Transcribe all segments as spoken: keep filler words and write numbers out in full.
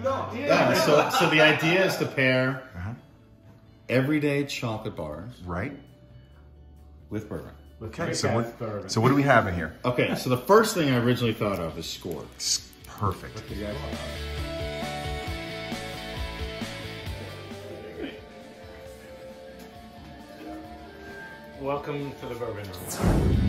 No, yeah. Yeah, so, so the idea is to pair Uh-huh. everyday chocolate bars Right. with bourbon. Okay, so what, so what do we have in here? Okay, so the first thing I originally thought of is score. It's perfect. Welcome to the bourbon room.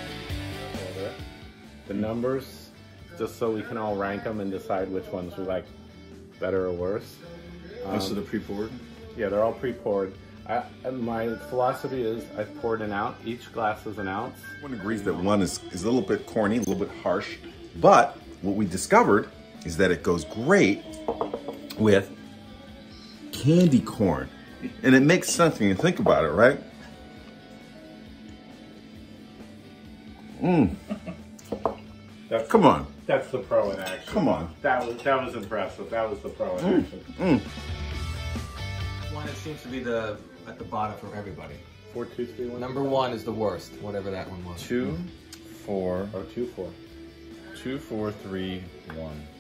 The numbers, just so we can all rank them and decide which ones we like better or worse. Um, Oh, so the pre-poured? Yeah, they're all pre-poured. I, and my philosophy is I've poured an ounce. Each glass is an ounce. Everyone agrees that one is, is a little bit corny, a little bit harsh, but what we discovered is that it goes great with candy corn. And it makes sense when you think about it, right? Mmm. That's, Come on. That's the pro in action. Come on. That was that was impressive. That was the pro in Mm. action. Mm. One that seems to be the at the bottom for everybody. Four, two, three, one. Number one is the worst, whatever that one was. Two, four, Or two, four. two, four, three, one.